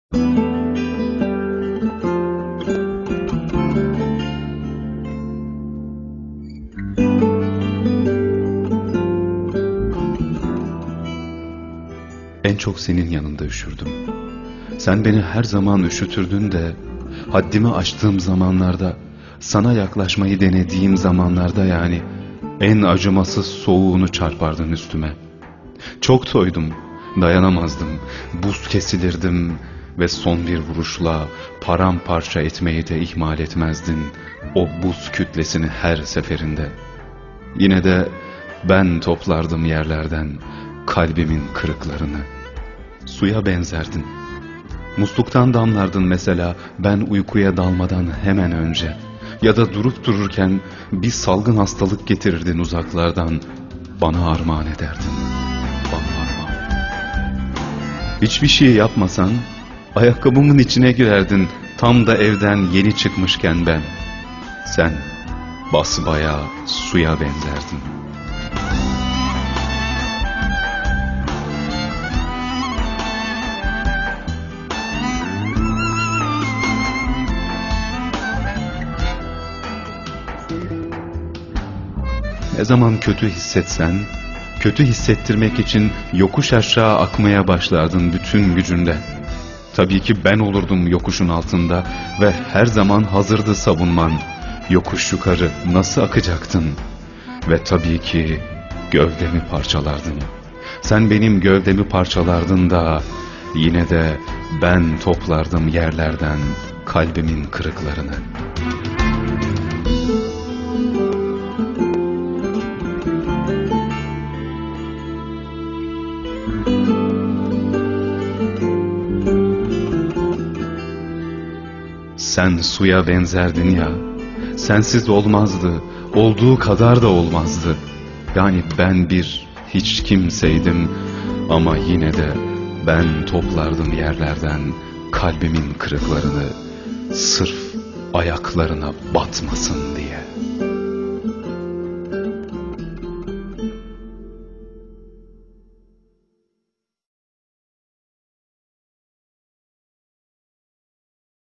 En çok senin yanında üşürdüm. Sen beni her zaman üşütürdün de, haddimi aştığım zamanlarda, sana yaklaşmayı denediğim zamanlarda yani, en acımasız soğuğunu çarpardın üstüme. Çok toydum, dayanamazdım, buz kesilirdim ve son bir vuruşla paramparça etmeyi de ihmal etmezdin o buz kütlesini her seferinde. Yine de ben toplardım yerlerden kalbimin kırıklarını. Suya benzerdin. Musluktan damlardın mesela ben uykuya dalmadan hemen önce. Ya da durup dururken bir salgın hastalık getirirdin uzaklardan. Bana armağan ederdin. Bana armağan. Hiçbir şey yapmasan ayakkabımın içine girerdin. Tam da evden yeni çıkmışken ben. Sen basbayağı suya benzerdin. Ne zaman kötü hissetsen, kötü hissettirmek için yokuş aşağı akmaya başlardın bütün gücünde. Tabii ki ben olurdum yokuşun altında ve her zaman hazırdı savunman. Yokuş yukarı nasıl akacaktın? Ve tabii ki gövdemi parçalardın. Sen benim gövdemi parçalardın da yine de ben toplardım yerlerden kalbimin kırıklarını. Sen suya benzerdin ya, sensiz olmazdı, olduğu kadar da olmazdı. Yani ben bir hiç kimseydim ama yine de ben toplardım yerlerden kalbimin kırıklarını, sırf ayaklarına batmasın diye.